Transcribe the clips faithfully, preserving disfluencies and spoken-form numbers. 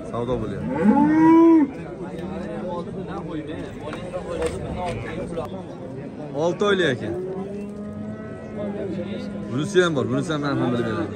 savdo bo'lyapti. olti oylik ekan. Bunisi ham bor, bunisi ham narxini bilib beradi.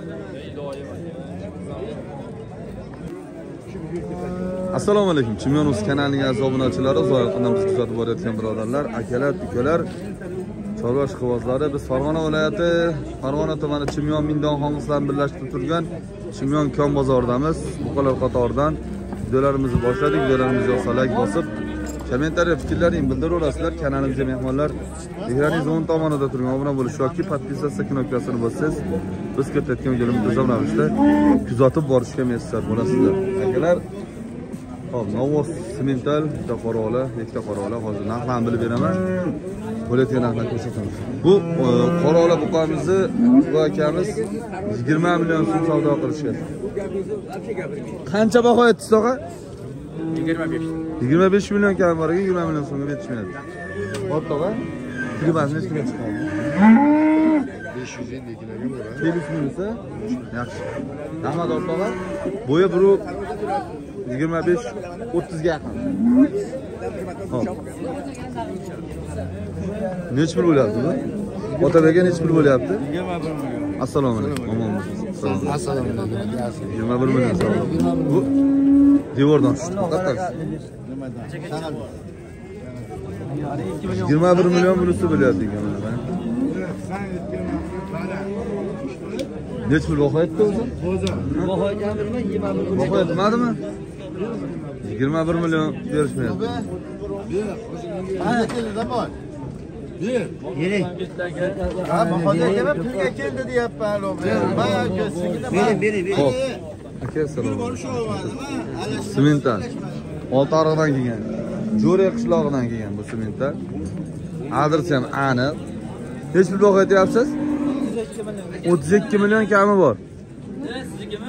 Assalomu alaykum. Chimyonuz kanalining aziz obunachilari, uzoq-yaqindan bizni kuzatib borayotgan birodarlar, akalar, ukalar, chorva ishqibozlari, biz Farg'ona viloyati, Farg'ona tumani Chimyon Mindon xonqislarini birlashtirib turgan Chimyon kon bozoridamiz. Buqalar qatoridan videolarimizni boshladik. Videolarimizni yoqsa like bosib, kommentariya fikrlaringizni bildiraverasizlar. Kanalimizga mehmonlar ekraningiz o'ng tomonida turgan obuna bo'lish yoki podpisatsiya knopkasini bossangiz, biz kiritayotgan videolarimizni tezroq ravishda kuzatib borishga muyassar bo'lasizlar. Akalar, hop, Novos Simental, bitta qora, ikkita qora, hozir narxlarni bilib beraman. Bo'layotgan narxlarni ko'rsatamiz. Bu qora buqamizni bu akamiz yigirma million so'm savdo qilishgan. Qancha baho aytdingiz, tog'a? yigirma besh. yigirma besh million kam bor ekan, yigirma million so'mga yetishmayapti. Hop, tog'a. Klibasini hech kimga chiqadi. besh yuz ellik kiloga bor. Kelib bo'lsa, yaxshi. Rahmat tog'a. Bo'yi bir yigirma besh o'ttiz ga yaqin. Hop. Nech pul bo'lyapti bu? Otabekka nech pul bo'lyapti? yigirma bir million. Assalomu alaykum. Omonmisiz? Assalomu alaykum. yigirma bir million savdo. Bu devordan tushdi. Faqat yigirma bir million bunisi bo'lyapti ekan mana. Nech pul baho aytdi o'zi? Baho aytmadimi? yigirma bir million. Baho aytmadimi? yigirma bir million berishmayapti. Ha, zaman. Bir. Yeri. Ha, bahoga kelib pulga keldi deyapman, lo'g'ri. Men ko'zsigida. Beri, beri, beri. Hop. Aka, assalomu alaykum. Simental. Oltiariqdan kelgan. Jo'ra qishlog'idan kelgan bu simental. Adresi ham aniq. Hech pul baho aytyapsiz? o'ttiz ikki million kami bor. Siznikimi?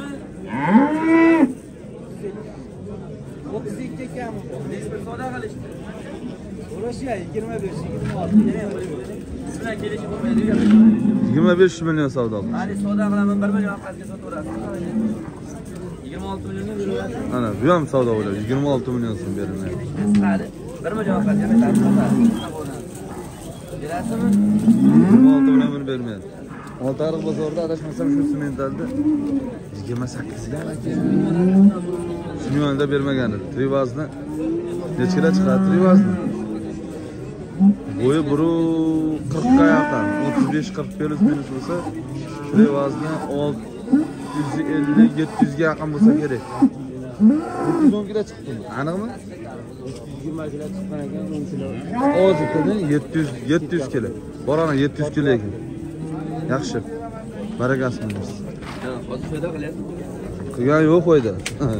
o'ttiz ikki kami bor. Nisbat savdo qilishdi. O'rashga yigirma besh, yigirma olti. Siz bilan kelishib bo'lmaydi. yigirma besh million savdo. Hali savdo qilaman, bir million qazga sotaverasiz. yigirma olti millionni beraverasiz. Ana, bu ham savdo bo'ladi. yigirma olti million so'm beriladi. Hali bir million qazga sotaverasiz. Berasizmi? yigirma olti million buni bermaydi. Oltiariq bozorida adashmasam shu simentalda yigirma sakkiz ga aka. Chimyonda bermaganlar. Trivazni nechkada chiqadi Trivazni? Bo'yi qirq ga yaqin, o'ttiz besh qirq plus minus bo'lsa, Trivazni olti yuz ellik yetti yuz ga yaqin bo'lsa kerak. yetti yuz o'n kilo chiqdi. Aniqmi? yigirma kilo chiqqan ekan, o'n kilo. Hozirda yetti yuz yetti yuz kilo. Borana yetti yuz kilo ekan. Yaxshi. Barakasi bo'lsin. Hozir foyda qilyapti. Qilgan yo'q foyda.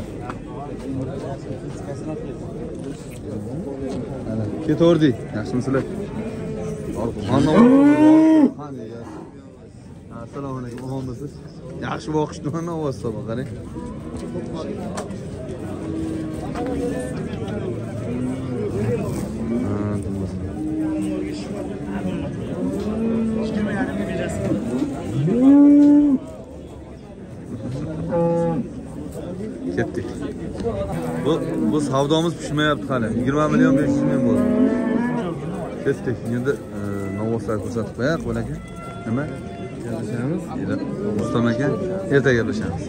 Ana, ketaverdik. Yaxshimisizlar? Mana assalomu alaykum. Omonmisiz? Yaxshi boqishdi mana ovoz so'ba qarang. Ketdik. Bu bu savdomiz pishmayapti hali. yigirma million besh yuz ming bo'ldi. Ketdik. Endi novoslar ko'rsatib qo'yaq, bo'laka. Nima? Gaplashamiz. Rustam aka, ertaga gaplashamiz.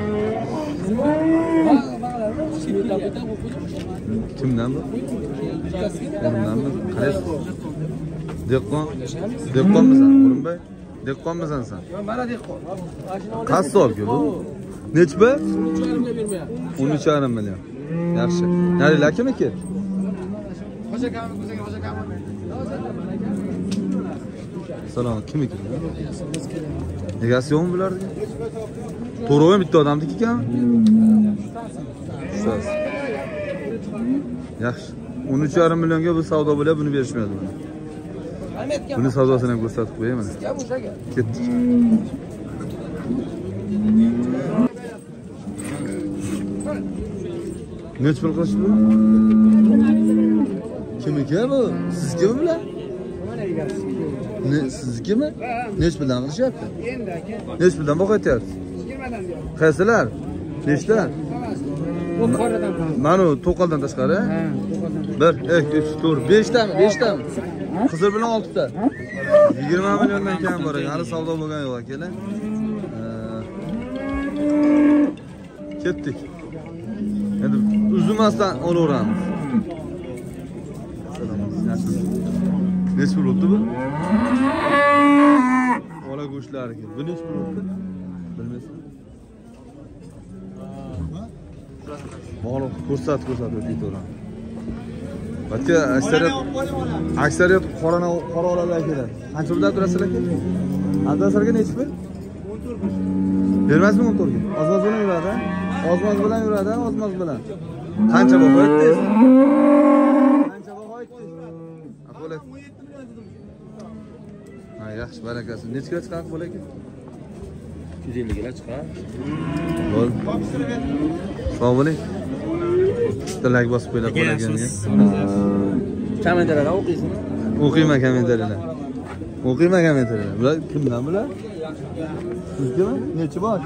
Kimdan bu? Kimdanmi? Qaraysiz. Dehqon. Dehqonmisan, O'rinbay? Dehqonmisan sen? Mana dehqon. Qassobku bu. Nechba? o'n uch yarim million. Yaxshi. Nari lakimiki? Xo'ja kami, ko'zaga xo'ja kami. Salom, kimiki? Egasi yo'qmi bularga? To'g'ri, bitta odamniki ekan. Shus. Yaxshi. o'n uch yarim millionga bu savdo bo'lib, buni berishmaydi buni. Buni savdosini ham ko'rsatib qo'yayman. Ketdik. Nech pul qilishdi bu? Kimiki bu? Sizga bular? Ne, sizgimi? Nech puldan qilishyapti? Nech puldan boqayapsiz? yigirma dan. Qaysilar? Nechta? Bu qoradan qoldi. Mana bu to'qoldan tashqari. Ha, to'qoldan. bir, ikki, uch, to'rt, besh tami? besh tami? Qizil bilan olti ta. yigirma milliondan kam bor ekan. Hali savdo bo'lgan yo'q akalar. Ketdik. Endi uzmasdan olaveramiz. Necha pul o'tdi bu? Ola go'shtlari ekan. Bu necha pul o'tdi? Bilmaysan. Bog'liq ko'rsat ko'rsat o'tayveradi. Bakka aksariyat aksariyat qorana qora olalar keladi. Qancha puldan turasizlar aka? Adaslarga necha pul? o'n to'rt pul. Bermasmi o'n to'rt ga? Ozmoz bilan yuradi, ozmoz bilan yuradi, ozmoz bilan. Qancha baho aytdingiz? Qancha baho aytdingiz? Aqolat. Ha, yaxshi, barakasi. Necha chiqar bo'lar ekan? ikki yuz ellik ga chiqar. Bo'l. Sog' bo'ling. Like bosib qo'ylar qolganga. Kommentariylar o'qiysizmi? O'qiyman kommentariylar. O'qiyman kommentariylar. Bular kimdan bular? Siznimi? Necha bor?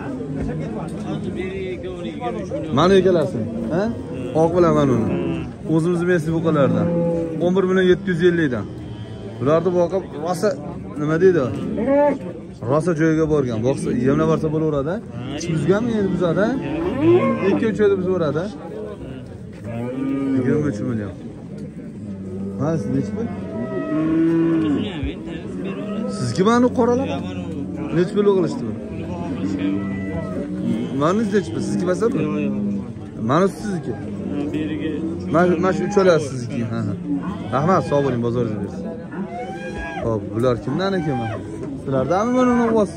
Mana egalasini, ha? Oq bilan mana uni. O'zimiz Messi buqalardan. o'n bir million yetti yuz ellik dan. Bularni boqib, rosa nima deydi? Rosa joyiga borgan. Boqsa, yemlab borsa bo'laveradi. Buzganmi endi buzadi? ikki uch oyda buzaveradi. yigirma uch million. Ha, siz necha pul? Sizga mana qoralar? Necha pul qilishdi bu? Mana necha pul? Sizga basa bu? Mana sizniki. Mana mana shu uchalasi sizniki. Ha ha. Rahmat, sog' bo'ling, bozoringiz bersin. Xo'p, bular kimdan ekan mana? Sizlardanmi mana uni ovoz?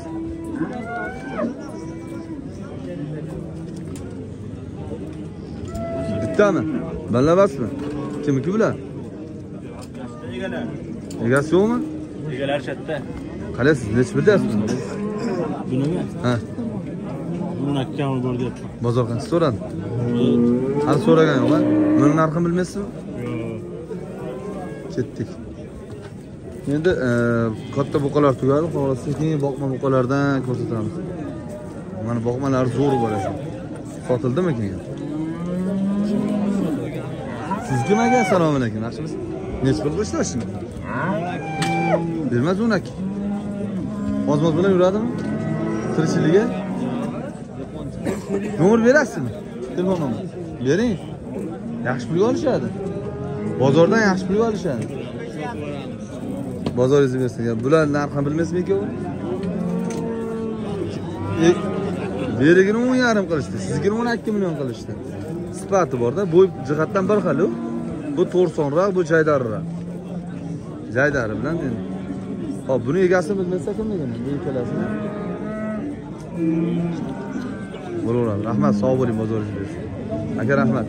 Bittami? Ballabasmi? Kimniki bular? Egalar. Egasi yo'qmi? Egalar chatda. Qalaysiz? Necha birdasiz? Bunimi? Ha. Buni akkami bor deyapman. Bozor qancha so'radi? Hali so'ragan yo'q-a? Buni narxini bilmaysizmi? Yo'q. Ketdik. Endi katta buqalar tugadi, xolos sekin boqma buqalardan ko'rsatamiz. Mana boqmalar zo'r bor ekan. Sotildimi keyin? Sizga nega assalomu alaykum, yaxshimisiz? Necha pul qilishdi shuni? Bermaz unak. Ozmoz bilan yuradimi? Tirikchiligiga? Nomer berasizmi? Telefon nomer. Bering. Yaxshi pulga olishadi. Bozordan yaxshi pulga olishadi. Bozoringizni bersin. Bular narxini bilmaysizmi ikkovi? Berigini o'n yarim qilishdi, sizga o'n ikki million qilishdi. Sifati bor-da, bu jihatdan bir xil. Bu to'rsonroq, bu jaydarroq. Jaydari bilan endi. Xo'p, buni egasini bilmasa kimligini? Bu ikkalasini. Bo'laveradi. Rahmat, sog' bo'ling, bozoringiz bersin. Aka, rahmat.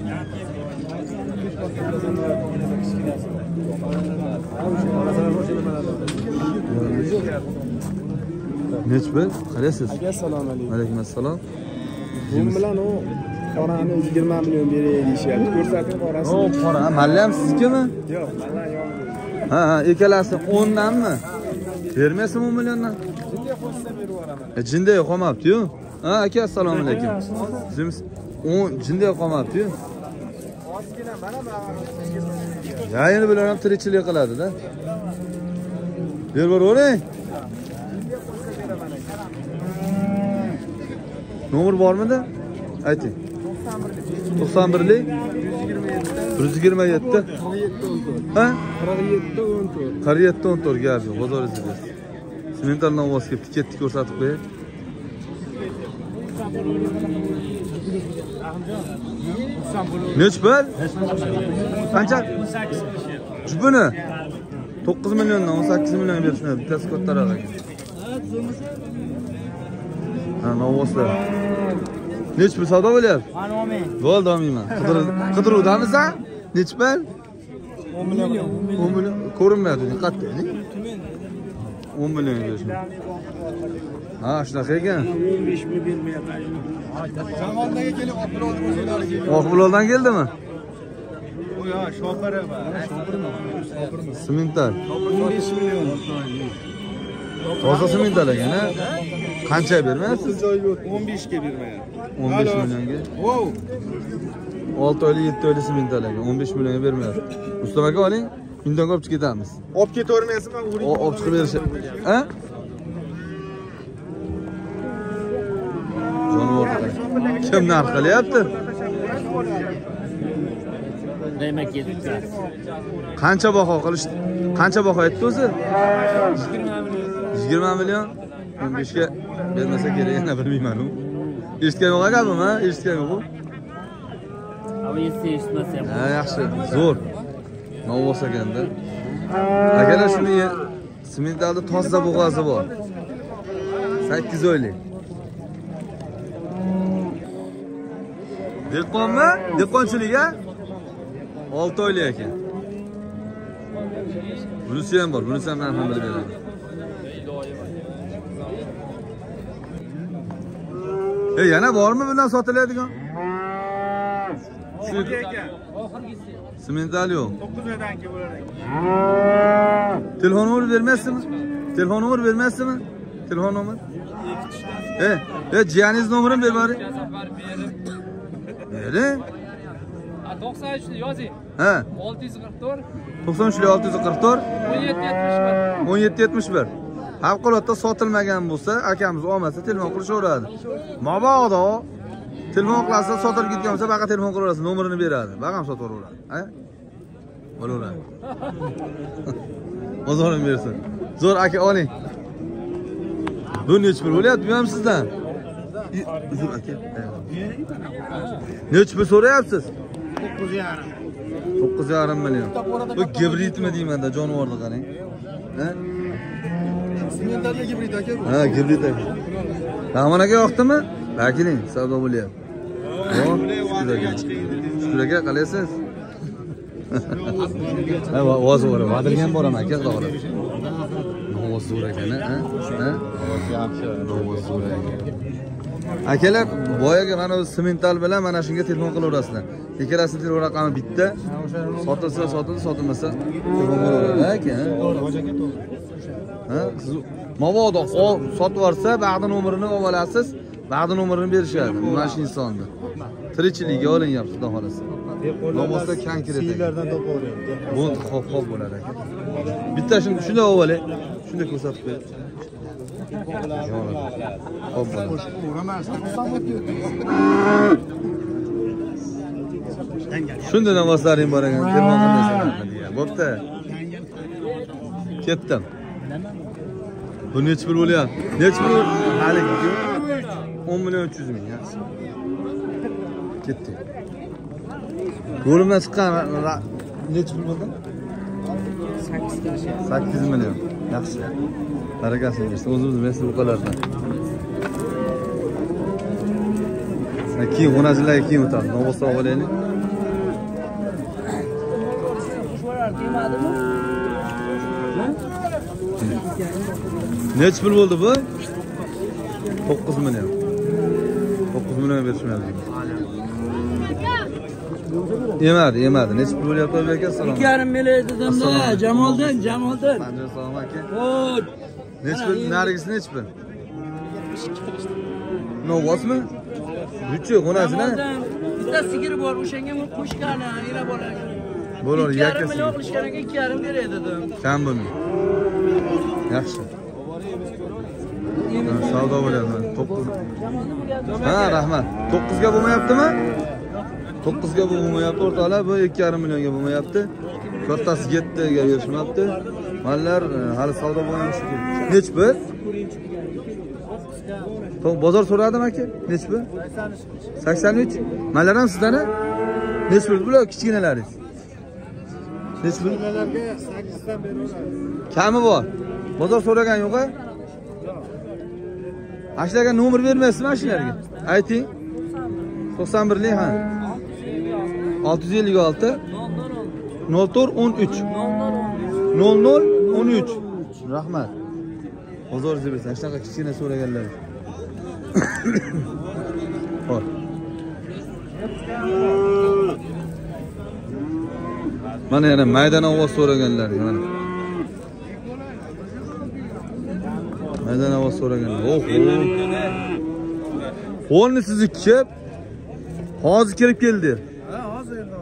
Nech pul? Qalaysiz? Aka, assalomu alaykum. Alaykum assalom. Men bilan u qorani yigirma million beray deyishyapti. Ko'rsating qorasini. O, qora, malla ham siznikimi? Yo'q, malla yo'q. Ha, ha, ikkalasi o'n danmi? Bermaysizmi o'n milliondan? Jinday qo'shsa berib yuboraman. E, jinday qolmabdi-yu. Ha, aka, assalomu alaykum. Siz o'n jinday qolmabdi-yu. Ozgina mana bu. Ya, endi bular ham tirikchilik qiladi-da. Berib yuboring. Nomer bormidi? Ayting. to'qson birlik bir yuz yigirma yetti ha? qirq yetti o'n to'rt. qirq yetti o'n to'rt gap yo'q, bozoringizda. Sementardan ovoz kelib, tiketni ko'rsatib qo'ying. Nech pul? Qancha? o'n sakkiz qilishyapti. Jubini to'qqiz milliondan o'n sakkiz million berishni bittasi kattaroq ekan. Ha, novoslar. Nech pul savdo bo'lyapti? Mana olmay. Bo'ldi, olmayman. Qidiruvdamisan? Nech pul? o'n million. o'n million. Ko'rinmayapti, diqqatli. o'n million berishni. Ha, shunaqa ekan. o'n besh ming bermayapman. Zamondaga kelib olib olib o'zinglarga. Oqbuloldan keldimi? Bu yo, shopiri va. Semental. o'n besh million. Toza semental ekan, ha? Qancha bermayapsiz? o'n besh ga bermayapti. o'n besh millionga. Wow. olti oylik, yetti oylik sementalanga o'n besh millionga bermayapti. Rustam aka oling, undan ko'p chiqib ketamiz. Olib ketavermaysizmi? Olib chiqib berish. Ha? Jonivor. Kim narx qilyapti? Demak ketdi. Qancha baho qilishdi? Qancha baho aytdi o'zi? yigirma million. o'n beshga bermasa kerak, yana bilmayman u. Eshitgan yo'q gapim, ha? Eshitgan yo'q. Ava esi eshitmasa ham. Ha, yaxshi. Zo'r. Novvos ekanda. Akalar shuni sementalda toza bo'g'azi bor. sakkiz oylik. Dehqonmi? Dehqonchilik-a? olti oylik ekan. Bunisi ham bor, bunisi ham men ham bilib beraman. Ey, yana bormi bundan sotiladigan? Shu ekan. Semental yo'q. to'qqiz oydan keyin bo'lar ekan. Telefon nomeri bermaysizmi? Telefon nomeri bermaysizmi? Telefon nomeri? E, e, jiyaningiz nomerini ber bari. Bering. to'qson uchni yozing. Ha. olti yuz qirq to'rt. to'qson uch olti yuz qirq to'rt. o'n yetti yetmish bir. o'n yetti yetmish bir. Favqulodda sotilmagan bo'lsa, akamiz olmasa telefon qilishaveradi. Mabodo telefon qilsa sotilib ketgan bo'lsa, baqa telefon qilaverasiz, nomerini beradi. Bag'am sotaveradi. Ha? Bo'laveradi. Bozorim bersin. Zo'r aka oling. Bu nech pul bo'lyapti, bu ham sizdan? Uzr aka. Nech pul so'rayapsiz? to'qqiz yarim. to'qqiz yarim million. Bu gibridmi deyman-da, jonivorni qarang. Ha? Sementalda gibrid aka bu. Ha, gibrid aka. Rahmon aka yoqdimi? Bakining, savdo bo'lyapti. Xo'p, shukr aka. Shukr aka, qalaysiz? Ha, ovoz bor, vadirgan boraman aka, xudo xohlasa. Ovoz zo'r ekan, ha? Ha? Yaxshi. Ovoz zo'r ekan. Akalar, boyaga mana o'zi semental bilan mana shunga telefon qilaverasizlar. Ikkalasining telefon raqami bitta. Sotilsa sotildi, sotilmasa telefon qilaveradi, aka. To'g'ri, aka, to'g'ri. Ha, siz mabodo sotib yuborsa, ba'di nomerini olib olasiz, ba'di nomerini berishadi. Mana shu insonni. Tirikchiligiga olinyapti, xudo xolasa. Nomusda kan kiradi. Sizlardan topaveryapti. Bu xo'p xo'p bo'ladi aka. Bitta shuni shunda olib olay. Shunda ko'rsatib ber. Xo'p bo'ladi. Shundan ovoslaring bor ekan, telefon qilmaysan degan. Bo'pti. Ketdim. Bu nech pul bo'lyapti? Nech pul? Haligi o'n million uch yuz ming, yaxshi. Ketdi. Go'limdan chiqqan nech pul bo'ldi? sakkiz million. Yaxshi. Barakasini bersin. O'zimiz mesli uqalardan. Keyin o'nachilarga keyin o'tamiz. Novosda olaylik. Nech pul bo'ldi bu? to'qqiz million. to'qqiz million berishmayapti. Yemadi, yemadi. Nech pul bo'lyapti bu aka? Salom. ikki yarim million dedim-da, Jamoldan, Jamoldan. Salom aka. Xo'p. Nech pul? Narigisi nech pul? Novosmi? Buchi, o'nasini. Bitta sigiri bor, o'shanga qo'shgani, ira bo'ladi. Bo'ladi, ikki yarim yakasi. million qilishgan ekan, ikki yarim beray dedim. Kam bo'lmaydi. Yaxshi. Savdo bo'lyapti. to'qqiz. Ha, rahmat. to'qqiz ga bo'lmayaptimi? to'qqiz ga bo'lmayapti, o'rtoqlar. Bu ikki yarim millionga bo'lmayapti. Kattasi yetti ga berishmayapti. Mallar hali savdo bo'lmayapti. Nech bu? To'q bozor so'radim aka. Nech bu? sakson uch. Mallar ham sizdan? Nech pul bular kichkinalaringiz? Nech pul? Sizlarga sakkiz dan beraveradi. Kami bor. Bozor so'ragan yo'q-a? Ashlarga nomer bermaysizmi ashlarga? Ayting. to'qson birlik ha. olti yuz ellik olti nol to'rt o'n uch nol nol o'n uch. Rahmat. Bozor bersin. Ashlarga kichkina so'raganlar. Xo'p. Mana yana maydon ovoz so'raganlar, mana. Maydon ovoz so'raganlar. Oho. Qo'lni sizni kep hozir kirib keldi. Ha,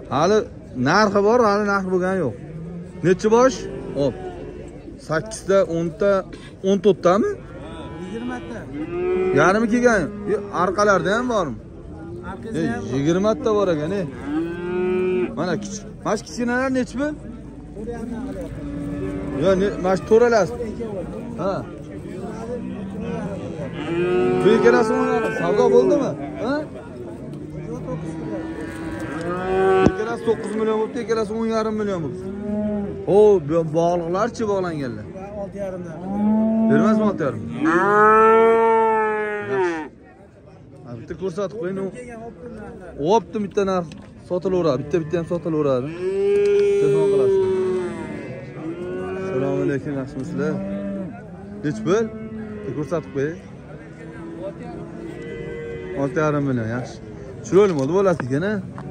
Hali narxi bor, hali narx bo'lgani yo'q. Necha bosh? Hop. sakkiz ta, o'n ta, o'n to'rt tami? yigirma ta. Yarimi kelgan. Arqalarda ham bormi? Arkasida ham yigirma ta bor ekan, e. Mana kichik. Mana kichkinalar necha pul? Yo, mana shu to'ralasi. Ha. Bu ikkalasi savdo bo'ldimi? Ha? Ikkalasi to'qqiz million bo'libdi, ikkalasi o'n yarim million bo'libdi. O, bog'liqlarchi bog'langanlar? olti yarim dan. Bermasmi olti yarim? Ha, bitta ko'rsatib qo'ying. O'pdim bitta narx sotilaveradi, bitta-bitta ham sotilaveradi. Telefon qilasiz. Assalomu alaykum, yaxshimisizlar? Nech pul? Ko'rsatib qo'ying. olti yarim million, yaxshi. Chiroyli bo'ldi bo'lasiz ekan-a?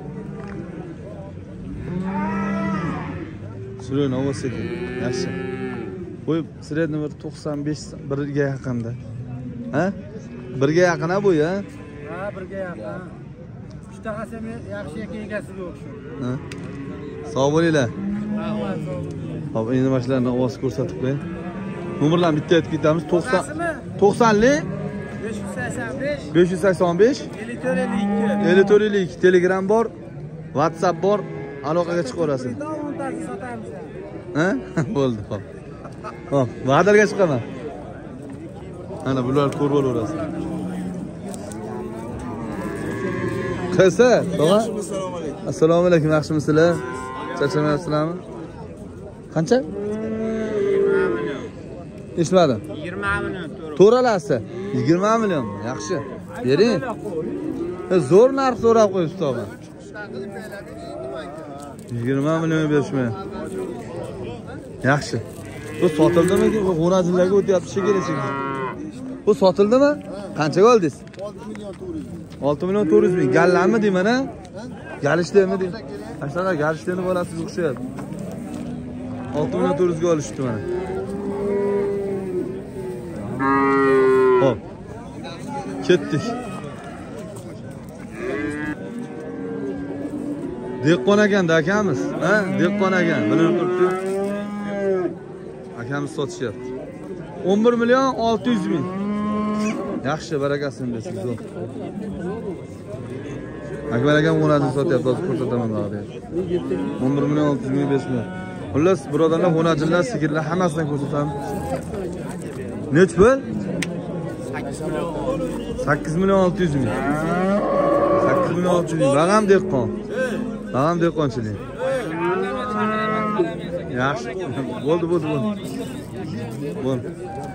Chiroyli bo'lsa ekan, yaxshi. Bu sredni bir to'qson besh birga yaqinda. Ha? birga yaqin ha bu ya? Ha, birga yaqin. Ishtahasi ham yaxshi ekan egasiga o'xshaydi. Ha? Sog' bo'linglar. Rahmat, sog' bo'ling. Hop, endi mashlarni ovoz ko'rsatib qo'ying. Nomerlarni bitta aytib ketamiz. to'qson to'qsonlik besh yuz sakson besh besh yuz sakson besh ellik to'rt ellik ikki ellik to'rt ellik ikki Telegram bor, WhatsApp bor, aloqaga chiqaverasiz. o'ntasi sotamiz. Ha? Bo'ldi, hop. Hop, va'daga chiqaman. Ana bular ko'rib olaverasiz. Qaysi? Tog'a? Assalomu alaykum, yaxshimisizlar? Charchamayapsizlarmi? Qancha? Eshitmadim. yigirma million. To'ralasi yigirma million. Yaxshi. Bering. Zo'r narx so'rab qo'yibsiz tog'a. yigirma million berishmay. Yaxshi. Bu sotildimi? Bu g'o'nazilarga o'tyapti shekilli shekilli. Bu sotildimi? Qanchaga oldingiz? olti million to'rt yuz ming. Gallanmi deyman ha? Galishdimi deyman. Ashtaqa galishdini bolasiz o'xshayapti. olti million to'rt yuz ga olishdi mana. Hop. Ketdik. Dehqon akanda akamiz, ha? Dehqon akan, bilinib turibdi. Akamiz sotishyapti. o'n bir million olti yuz ming. Yaxshi, barakasini bersin, zo'r. Akbar akam o'rnatib sotyapti, hozir ko'rsataman bari. o'n bir million olti yuz ming berishmi? Xullas, birodarlar, o'rnatishlar, sigirlar hammasidan ko'rsataman. Nech pul? sakkiz million olti yuz ming. sakkiz million olti yuz ming. Bag'am dehqon. Bag'am dehqonchilik. Yaxshi. Bo'ldi, bo'ldi, bo'ldi. Bo'ldi.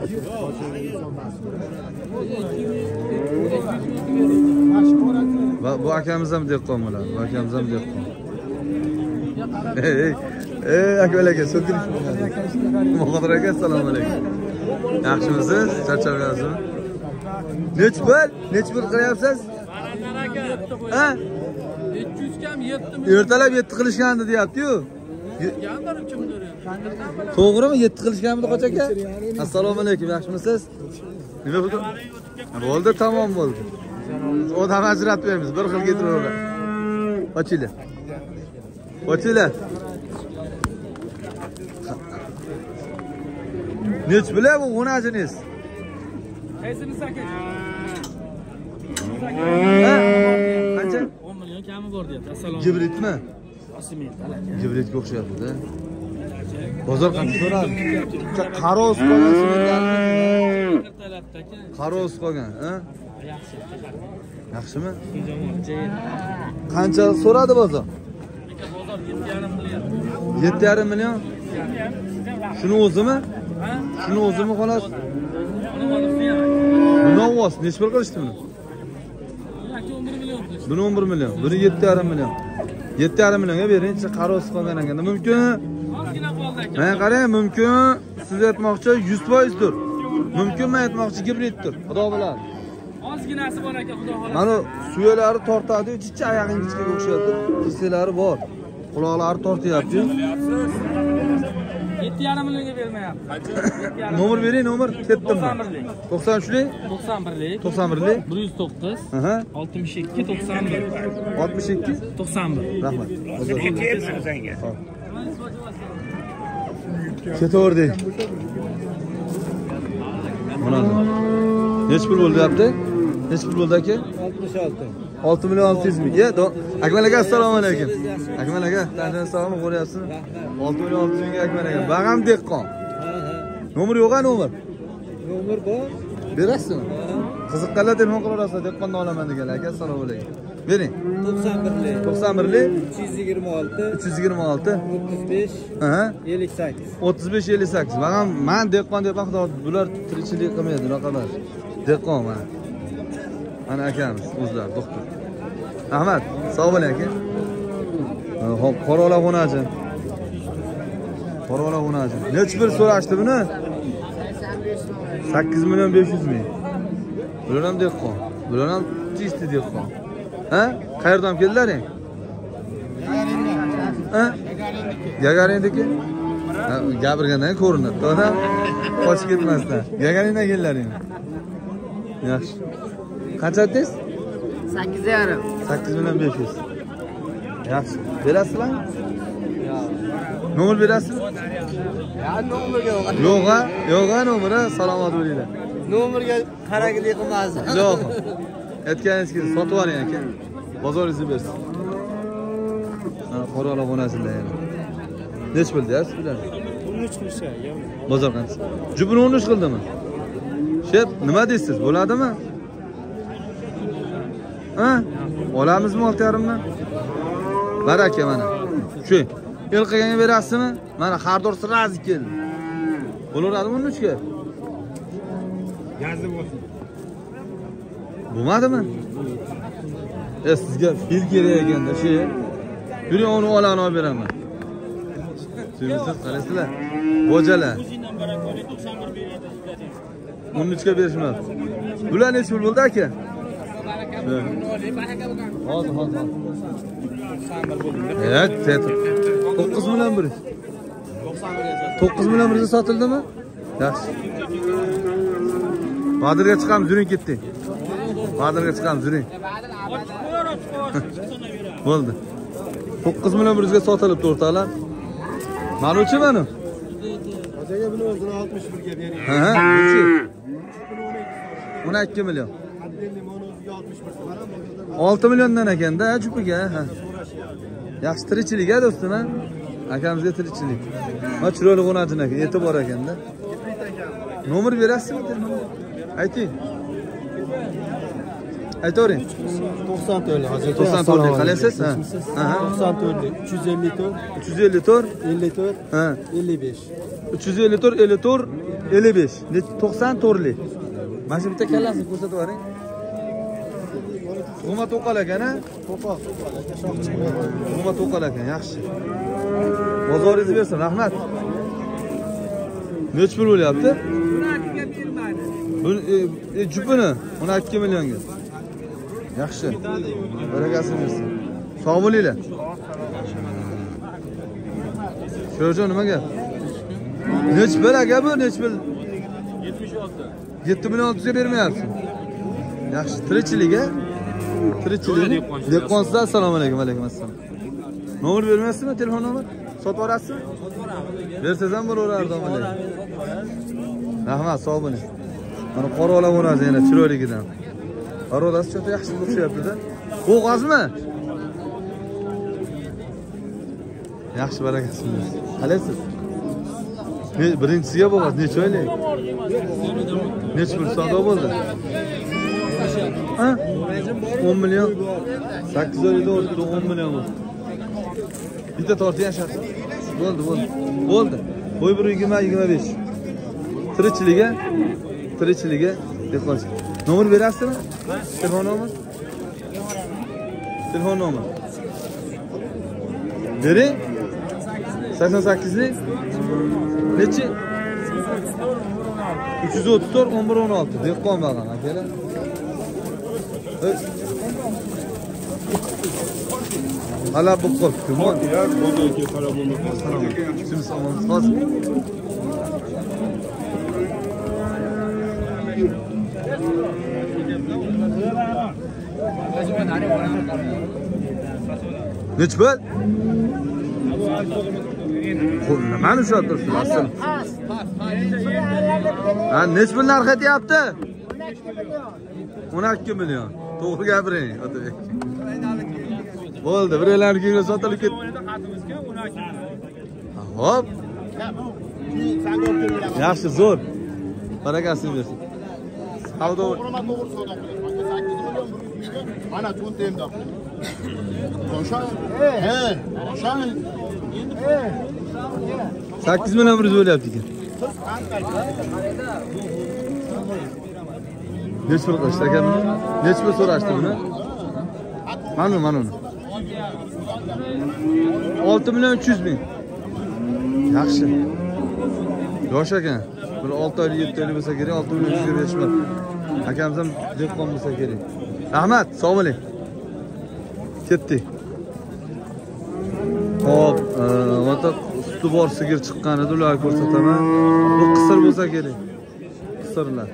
Va bu akamiz ham dehqon bo'ladi. Bu akamiz ham dehqon. Ey, ey. Ey, aka aka, so'kirish. Muhammad aka, assalomu alaykum. Yaxshimisiz? Charchamayapsizmi? Nech pul? Nech pul qilyapsiz? Ha? yetti yuz kam yetti million. Ertalab yetti qilishgandi deyapti-yu. To'g'rimi? yetti qilishganmidi qoch aka? Assalomu alaykum, yaxshimisiz? Nima bo'ldi? Bo'ldi, tamom bo'ldi. Odam ajratmaymiz, bir xil ketiraveradi. Ochinglar. Ochinglar. Nech pul bu g'unajingiz? Qaysinisi aka? Qancha? o'n million kami bor deyapti. Assalomu Gibridmi? alaykum. Gibridga o'xshayapti-da. Bozor qancha so'radi? Qaroz qolgan simitlarni. Qaroz qolgan, ha? Yaxshi. Yaxshimi? Qancha so'radi bozor? Bozor yetti yarim million. yetti yarim million? Shuni o'zimi? Ha? Shuni o'zimi xolos? Buni olib beradi. Buni ovoz nech pul qilishdi buni? Aka o'n bir million. Buni o'n bir million, buni yetti yarim million. yetti yarim millionga beringchi, qaroz qolgan ekan. Mumkin? Ozgina qoldi aka. Men qarang, mumkin siz aytmoqchi yuz foiz dir. Mumkin men aytmoqchi gibriddir. Xudo biladi. Ozginasi bor aka, xudo xohlasa. Mana suyalari tortadi, chicha oyog'ing kichkinaga o'xshayapti. Tisselari bor. Quloqlari tortyapti. yetti yetti yarim millionga bermayapti. Nomer bering, nomer. Ketdim. to'qson uchlik. to'qson birlik. to'qson birlik. bir yuz to'qqiz. Aha. oltmish ikki to'qson bir. oltmish ikki to'qson bir. Rahmat. Ketaverdik. Mana. Nech pul bo'ldi deyapti? Nech pul bo'ldi aka? oltmish olti. olti million olti yuz ming. Ya, Akmal aka, assalomu alaykum. Akmal aka, tanishlar salomni qo'yapsiz. olti million olti yuz mingga Akmal aka. Bag'am dehqon. Nomer yo'q-a, nomer? Nomer bor. Berasizmi? Qiziqqanlar telefon qilaverasiz, dehqondan olaman deganlar aka. Assalomu alaykum. Bering. to'qson birlik. to'qson birlik. uch yuz yigirma olti. uch yuz yigirma olti. o'ttiz besh. Aha. ellik sakkiz. o'ttiz besh ellik sakkiz. Bag'am men dehqon deb xudo bular tirikchilik qilmaydi, unaqa emas. Dehqon men. Mana akamiz, o'zlari doktor. Ahmad, sog' bo'ling aka. Xo'p, Qoraola G'onachi. Qoraola G'onachi. Nech pul so'rashdi buni? sakkiz million besh yuz ming. Bular ham dehqon. Bular ham chisti dehqon. Ha? Qayerdan keldilaring? Ha? Gagarindiki? Ha, gapirgandan ko'rinadi. To'g'ri? Qochib ketmasdan. Gagarindan keldilaring. Yaxshi. Qancha aytdingiz? sakkiz yarim. sakkiz million besh yuz. Yaxshi. Berasizlarmi? Yo'q. Nomer berasizmi? Ya nomerga yo'q. Yo'q-a? Yo'q-a nomeri. Salomat bo'linglar. Nomerga qaragidek qilmas. Yo'q. Aytganingiz sotib oling aka. Bozoringizni bersin. Mana Qoraola G'onasilar yana. Nech pul deyapsiz bular? o'n uch qilishgan. Bozor qancha? Jubini o'n uch qildimi? Shep, nima deysiz? Bo'ladimi? Ha? Olamizmi olti yarim dan? Baraka mana. Shu. El qilganga berasizmi? Mana xardor sirazi keldi. Bo'laveradimi o'n uch ga? Yazib olsin. Bo'lmadimi? E sizga fil kerak ekanda, shu. Yuring, uni olani olib beraman. Tushunsiz, qarasizlar. Bo'jalar. o'n uch ga berishmadi. Bular nech pul bo'ldi aka? Hozir, hozir. Evet, to'qqiz million bir. to'qqiz million bir sotildimi? Yaxshi. Badirga chiqamiz, yuring ketdik. Badirga chiqamiz, yuring. Bo'ldi. to'qqiz million bir ga sotilibdi o'rtoqlar. Mana uchi mana. Hojaga buni o'zini oltmish bir ga bering. Ha, ha, uchi. o'n ikki million. olti milliondan ekanda, jupiga. Ha. Yaxshi tirikchilik a do'stim, ha? Akamizga tirikchilik. Ma chiroyli G'onachi aka, yetib bor ekanda. Nomer berasizmi? Ayting. Aytavering. to'qson to'rtlik hojaga. to'qson to'rtlik qalaysiz? Ha. Ha. to'qson to'rtlik uch yuz ellik to'rt. uch yuz ellik to'rt. ellik to'rt. Ha. ellik besh. uch yuz ellik to'rt, ellik to'rt, ellik besh. to'qson to'rtlik. Mana shu bitta kallasini ko'rsatib yuboring. G'uma to'qal ekan, ha? To'qol. G'uma to'qal ekan, yaxshi. Bozoringizni bersin, rahmat. Nech pul bo'lyapti? Buni e, jupini o'n ikki millionga. Yaxshi. Barakasini bersin. Sog' bo'linglar. Sho'jo nima gap? Nech pul aka bu? Nech pul? yetmish olti. yetti million olti yuz ga bermayapsiz. Yaxshi, tirikchilik-a? Tirikchilik. Dehqonsizlar, assalomu alaykum. Alaykum assalom. Nomer bermaysizmi? Telefon nomer? Sotib yuborasizmi? Bersangiz ham bo'laverardi, omalar. Rahmat, sog' bo'ling. Mana Qoraola G'onachi yana chiroyligidan. Arodasi juda yaxshi o'xshayapti-da. Bo'g'ozmi? Yaxshi, barakasini. Qalaysiz? Birinchisiga bo'g'oz necha oylik? Necha pul savdo bo'ldi? Ha? o'n million. sakkiz oylikda o'tdi, o'n million bo'ldi. Bitta torti yashasi. Bo'ldi, bo'ldi. Bo'ldi. Bo'y bir yigirma yigirma besh. Tirikchiliga, tirikchiliga dehqonchi. Nomer berasizmi? Telefon nomer? Telefon nomer. Bering. sakson sakkizlik nechi? uch yuz o'ttiz to'rt o'n bir o'n olti. Dehqon bag'an akalar. Hala bu qolibdi. Ya, bozorga qarab bo'lmaydi. Kim samonsiz hozir. Nech bo'l? Nimani ushlab asl? Ha, nech pul narx aytyapti? o'n ikki million. To'g'ri gapiring, Otabek. Bo'ldi, birlarni kiyib sotilib ketdi. Hop. Yaxshi, zo'r. Barakasini bersin. Savdo. Mana to'ntemda. O'sha. He, o'sha. sakkiz million bir yuz bo'lyapti ekan. Nech pul qilishdi ekan? Nech pul so'rashdi buni? Mana, mana. olti million uch yuz ming. Yaxshi. Yosh ekan. Bir olti oylik, yetti oylik bo'lsa kerak, olti million uch yuz berishmadi. Akamiz ham dehqon bo'lsa kerak. Rahmat, sog' bo'ling. Ketdik. Hop, mana suti bor sigir chiqqan edi, ularni ko'rsataman. Bu qisir bo'lsa kerak. Qisirlar.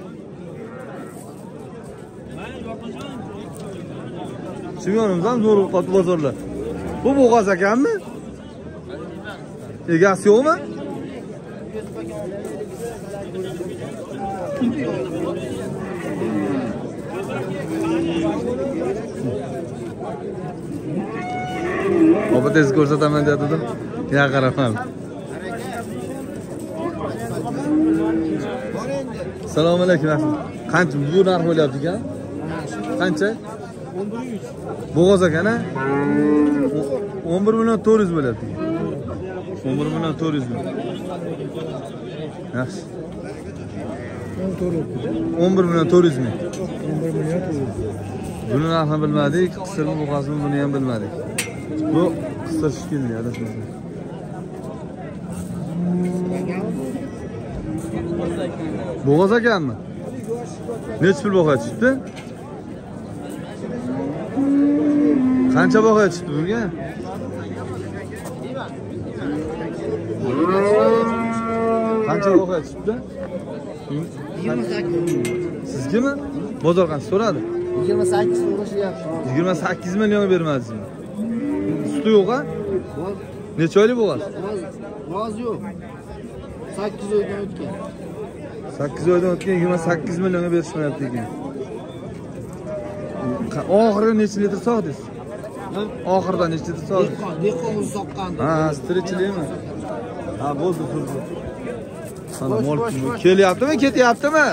Chimyonimiz ham zo'r ovqat bozorlar. Bu bo'g'oz ekanmi? Egasi yo'qmi? Opa tez ko'rsataman dedim. Ya qaraman. Assalomu alaykum. Qancha bu narx bo'lyapti ekan? Qancha? Bo'g'oz ekan-a? o'n bir million to'rt yuz bo'lyapti. o'n bir million to'rt yuz ming. Yaxshi. o'n bir million to'rt yuz ming. Buni narxini bilmadik, qisirni bo'g'ozini buni ham bilmadik. Bu qisir shikilli adashmasam. Bo'g'oz ekanmi? Nech pul baho chiqdi? Qancha baho chiqdi bunga? Qancha baho chiqdi? yigirma sakkiz. Sizgami? Bozor qancha so'radi? yigirma sakkiz so'rashyapti. yigirma sakkiz million bermadingizmi? Suti yo'q-a? Bor. Necha oylik bo'g'oz? Bo'g'oz yo'q. sakkiz oydan o'tgan. sakkiz oydan o'tgan yigirma sakkiz millionga berishmayapti ekan. Oxirgi necha litr sog'dingiz? Oxirda necha litr sog'dingiz? Dehqon, dehqon o'zi soqqandi. Ha, stirchilikmi? Ha, bo'ldi, bo'ldi. Sana mol kelyaptimi, ketyaptimi?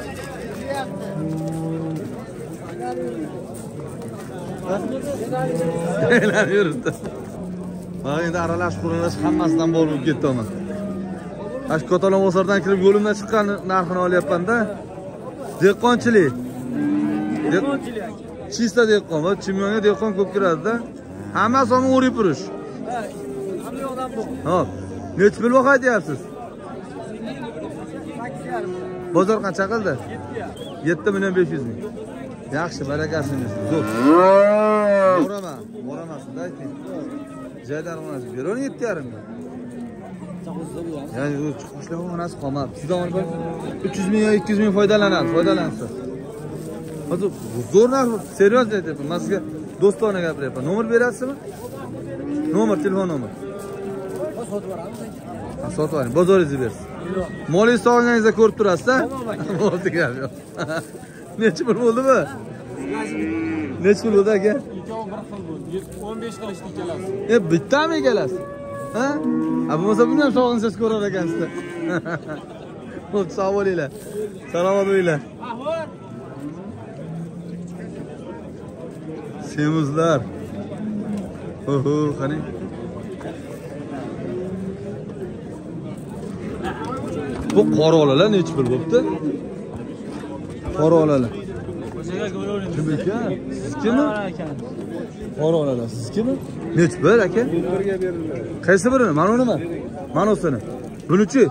E'lon yuribdi. Mana endi aralash quralash hammasidan bo'lib ketdim. Ash Katalon bozordan kirib yo'limdan chiqqan narxini olyapman-da. Dehqonchilik. Dehqonchilik. Chista dehqon, va chimyonga dehqon ko'p kiradi-da. Hammasi ham o'rib turish. Ha, hamma yoqdan bu. Hop. Nech pul baho aytyapsiz? Bozor qancha qildi? yetti million besh yuz ming. Yaxshi, barakasini bersin. Zo'r. Borama, boramasin, ayting. Joylarini o'zi beravering yetti yarim ming. Ya'ni u chiqishlar onasi qolmadi. Sizdan bir uch yuz ming yo ikki yuz ming foydalanadi, foydalansa. Hozir zo'r narx, serios aytyapman. Men sizga do'stona gapiryapman. Nomer berasizmi? Nomer, telefon nomer. Sotib beramiz. Ha, sotib oling, bozoringizni bersin. Molingizni olganingizda ko'rib turasiz-a? Bo'ldi gap yo'q. Necha pul bo'ldi bu? Necha pul bo'ldi aka? Ikkovi bir xil bo'ldi. o'n besh qilishdi ikkalasi. E, bittami ikkalasi? Ha? Ha, bo'lmasa buni ham sog'insiz ko'rar ekansizlar. Bo'pti, sog' bo'linglar. Salomat bo'linglar. Semizlar. Oho, qarang. Bu qora olalar necha pul bo'pti? Qora olalar. Kim ekan? Siz kimmi? Qora olalar. Siz kimmi? Necha pul aka? Birga beriladi. Qaysi birini? Mana unimi? Mana o'sini. Bunichi?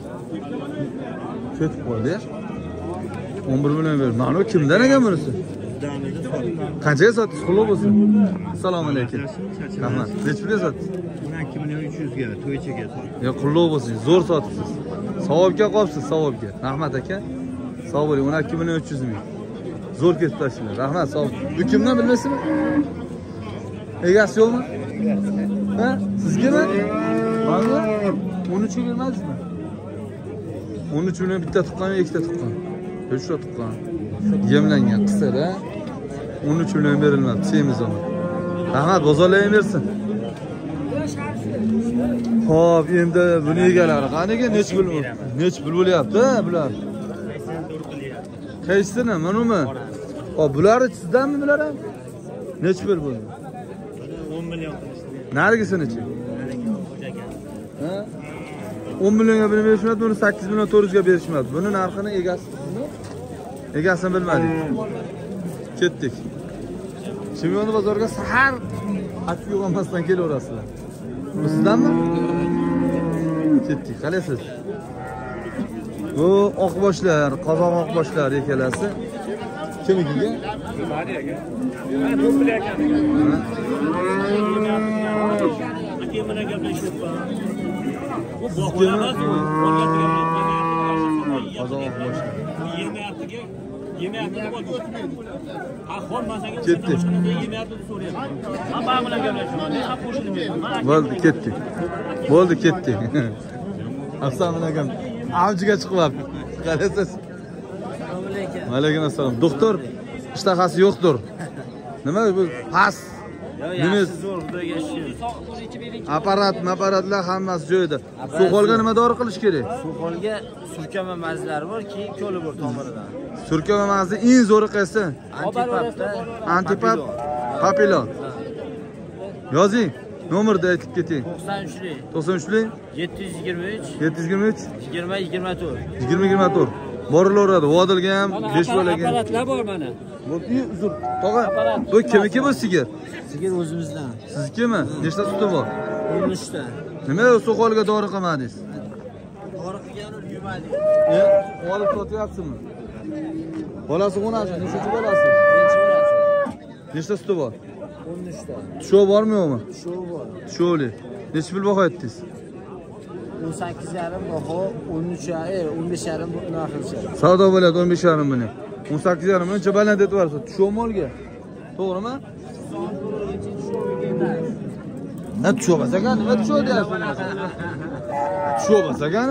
Ketib qoldi. o'n bir million ber. Mana kimdan ekan bunisi? Qanchaga sotdingiz? Qutlug' bo'lsin. Assalomu alaykum. Rahmat. Necha pulga sotdingiz? o'n ikki million uch yuz ga, to'ychiga sotdim. Yo, qutlug' bo'lsin. Zo'r sotibsiz. Savobga qolibsiz, savobga. Rahmat aka. Sog' bo'ling. o'n ikki million uch yuz ming. Zo'r ketib tashladi. Rahmat, sog'. Bu kimdan bilmaysizmi? Egasi yo'qmi? Ha? Sizgami? Mana o'n uch ga bermadingizmi? o'n uch million bitta tuqqan, ikkita tuqqan. O'sha tuqqan. Yemlangan qisada o'n uch million berilmabdi, semiz ona. Rahmat, bozorlayversin. Xo'p, endi buni egalari qaniga nech pul? Nech pul bo'lyapti bular? Qaysini? Manimi? Hop, bularni sizdanmi bular ham? Nech pul bo'ldi? o'n million. Narigisini-chi? Ha? o'n millionga buni berishmadi, buni sakkiz million to'rt yuz ga berishmadi. Buni narxini egasi egasini bilmadik. Ketdik. Chimyonni bozorga sahar atib yo'g'onmasdan kelaverasizlar. Bu sizdanmi? Ketdik. Qalaysiz? Bu oqboshlar, qozoq oqboshlar ekalasi. Kimikiga? Mariyaga. Mana do'ppili akamiga. Aka bilan gaplashyapman. Bu boqonamas u. Qozoq oqboshlar. Yemayaptiga, yemayaptiga bo'ldi. Ahvol masaga Ketdi. yemayapti deb so'rayapman. Men ba'zi bilan gaplashyapman. Men ham qo'shilib beraman. Bo'ldi, ketdik. Bo'ldi, ketdik. Assalomu alaykum. Avjiga chiqyapti. Qarasiz. Assalomu alaykum. Va alaykum assalom. Doktor, ishtahasi yo'qdir. Nima bu? Pas. Nima? Zo'r xudoga shukr. Apparat, apparatlar hammasi joyida. So'qolga nima dori qilish kerak? So'qolga surkama mazlari bor, keyin ko'li bor tomiridan. Surkama mazi eng zo'ri qaysi? Antipapda. Antipap, papilon. Yozing. Nomerni aytib keting. to'qson uchlik, to'qson uchlik, yetti yuz yigirma uch, yetti yuz yigirma uch, yigirma yigirma to'rt. yigirma yigirma to'rt. Borilaveradi. Vodilga ham, besh bolaga. Apparatlar bor mana. Bu uzr. Tog'a, bu kimniki bu sigir? Sigir o'zimizdan. Siznikimi? Nechta suti bor? o'n uch ta. Nima so'qolga dori qilmadingiz? Dori qilganini yumadik. E, olib sotyapsizmi? Bolasi qo'nachi, nechta bolasi? Birinchi bo'ladi. Nechta suti bor? o'n uch ta. Tushuv bormi yo'qmi? Shu bor. Tushuvli. Necha pul baho etdingiz? o'n sakkiz yarim baho, o'n uch yarim, o'n besh yarim narxi. Savdo bo'ladi o'n besh yarim million. o'n sakkiz yarim million chabaland aytibsiz. Tushov molga. To'g'rimi? Ha, tushov ekan, nima tushov deyapsiz? Tushov ekan?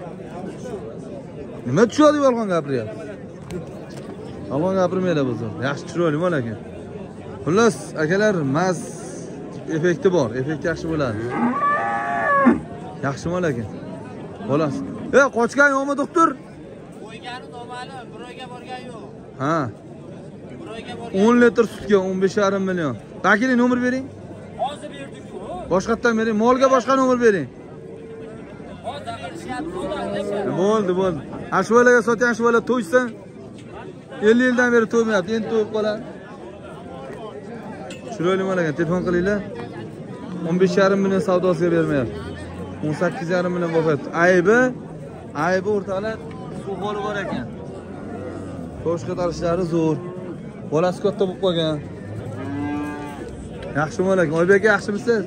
Nima tushov deb yolg'on gapiryapsiz? Yolg'on gapirmaylar bozor. Yaxshi chiroyli bola ekan. Xullas, akalar, maz effekti bor, effekt yaxshi bo'ladi. Yaxshi bola ekan. Bolasi. Ey, qochgan yo'qmi, doktor? Qo'ygani noma'lum, birovga borgan yo'q. Ha. Birovga borgan. o'n litr sutga o'n besh yarim million. Vakiling nomer bering. Hozir berdik-ku. Boshqatdan bering. Molga boshqa nomer bering. Hozir berishyapti. Bo'ldi, bo'ldi. Ashvolaga sotgan ashvola to'ysa ellik yildan beri to'ymayapti. Endi to'yib qoladi. Chiroyli bola ekan, telefon qilinglar. o'n besh yarim million savdosiga bermayapti. o'n sakkiz yarim million bo'lyapti. Aybi, aybi o'rtalar suv bor ekan. To'sh ko'tarishlari zo'r. Bolasi katta bo'lib qolgan. Yaxshi bola ekan. Oybek yaxshimisiz?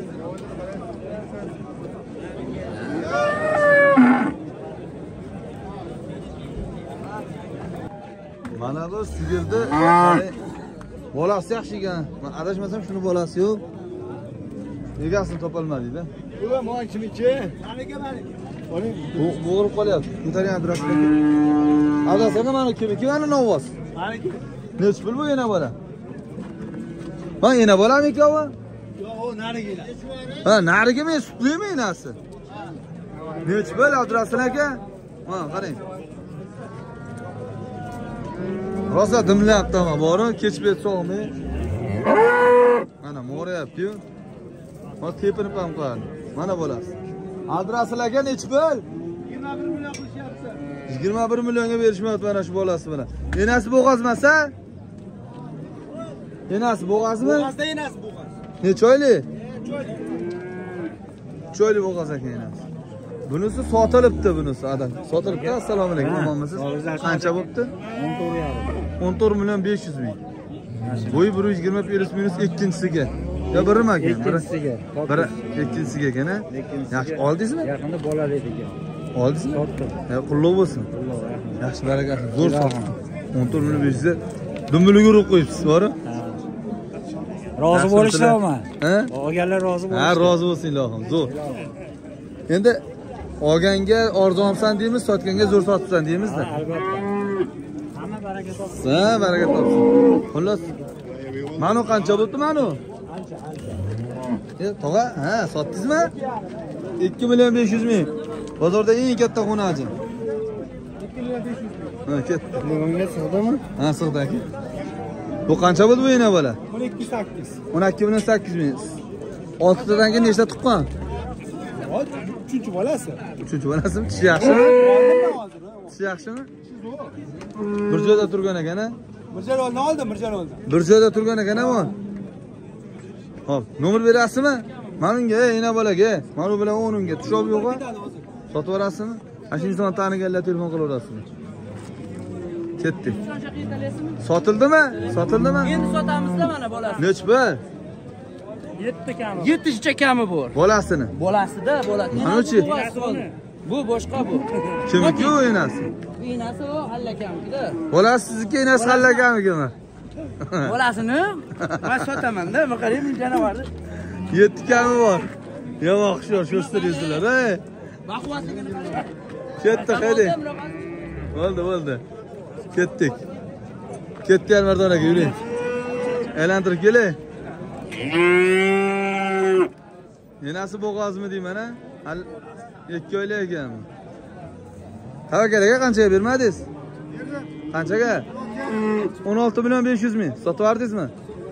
Mana bu sigirni bolasi yaxshi ekan. Men adashmasam shuni bolasi yo'q. Egasini topolmadingda. Bu ham men kimiki? Meniki meniki. Bu bo'g'irib qolyapti. Italyan drashka. Adasanga mana kimiki? Mana novoz. Meniki. Nech pul bu yana bola? Ha, yana bolami ekan-ku? Yo'q, u narigilar. Ha, narigi men sutlimi enasi? Nech pul Abdurasul aka? Ha, qarang. Rosa dimlayapti ama bori, kech bet so'g'may. Mana mo'rayapti-yu. Ha, tepinib ham qo'yadi. Mana bolasi. Abdurasul aka nech pul? yigirma bir million qilishyapti. yigirma bir millionga berishmayapti mana shu bolasi bilan. Enasi bo'g'azmasa? Enasi bo'g'azmi? Bo'g'azda enasi bo'g'az. Necha oylik? Cho'yli. Cho'yli bo'g'az ekan enasi. Bunisi sotilibdi bunisi adam. Sotilibdi. Assalomu alaykum. Omonmisiz? Qancha bo'pti? o'n to'rt yarim. o'n to'rt million besh yuz ming. Bo'yi bir yuz yigirma plus minus ikkinchisiga. Ya birimi ekan? Ikkinchisiga. Biri ikkinchisiga ekana. Yaxshi oldingizmi? Yaqinda bola edi ekan. Oldingizmi? Sotdim. Ya qullov bo'lsin. Yaxshi barakasi. Zo'r sotdi. o'n to'rt ming besh yuz dumbiliga urib qo'yibsiz, bor-ku? Rozi bo'lishlaman. Ha? Olganlar rozi bo'lish. Ha, rozi bo'lsin ilohim. Zo'r. Endi olganga arzonsan deymiz, sotganga zo'r sotibsan deymiz-da. Albatta. Hamma baraka topsin. Ha, baraka topsin. Xullas. Manu qancha bo'ldi manu? Ancha, ancha. E, tog'a, ha, sotdingizmi? ikki million besh yuz ming. Bozorda eng katta xonaji. ikki million besh yuz ming. Ha, ketdi. Bunga sig'dimi? Ha, sig'di aka. Bu qancha bo'ldi bu yana bola? o'n ikki sakkiz. o'n ikki million sakkiz ming. oltitadan keyin nechta tuqqan? uchinchi bolasi. uchinchi bolasimi? Tishi yaxshimi? Tishi yaxshimi? Bir joyda turgan ekan-a? Mirjalolni oldim, Mirjalolni. Bir joyda turgan ekan-a? Hop, nomer berasizmi? Menga, yana bolaga, mana bilan o'ninga tushib yo'q-a? Sotib yuborasizmi? Ana inson taniganlar telefon qilaverasizmi? Ketdi. Sotildimi? Sotildimi? Endi sotamizda mana bolasi. Nech bir? yetti kami. yetti kami bor. Bolasini. Bolasida, bolasi. Anochi? Bu boshqa bu. Kimniki u enasi? Bu enasi o hallakamida. Bolasi sizniki, enasi hallakamigami? Bolasini men sotaman-da, men qarayman janovarni. yetti kami bor. Yomon xushyor sho'stiringizlar, ey. Baquvvatligini Ketdi, haydi. Bo'ldi, bo'ldi. Ketdik. Ketdi Almardon aka, yuring. Aylantirib keling. Enasi bo'g'ozmi deyman-a? Hal ikki oylik ekanmi? Tavakalaga qanchaga bermadingiz? Qanchaga? o'n olti million besh yuz ming. Sotib yubordingizmi?